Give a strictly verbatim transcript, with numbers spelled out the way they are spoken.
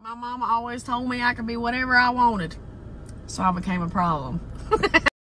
My mama always told me I could be whatever I wanted. So I became a problem.